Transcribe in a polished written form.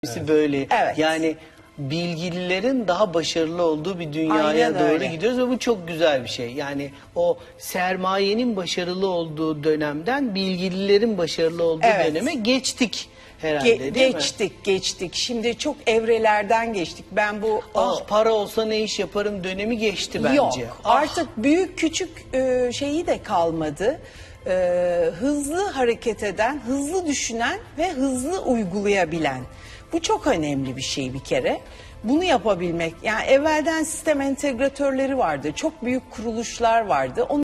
hepsi böyle. Evet. Yani bilgililerin daha başarılı olduğu bir dünyaya Aynen doğru öyle. gidiyoruz ve bu çok güzel bir şey. Yani o sermayenin başarılı olduğu dönemden bilgililerin başarılı olduğu Evet. döneme geçtik herhalde, değil mi? Geçtik. Şimdi çok evrelerden geçtik. Ben bu Para olsa ne iş yaparım dönemi geçti bence. Yok. Artık büyük küçük şeyi de kalmadı. Hızlı hareket eden, hızlı düşünen ve hızlı uygulayabilen. Bu çok önemli bir şey bir kere. Bunu yapabilmek. Yani evvelden sistem entegratörleri vardı. Çok büyük kuruluşlar vardı.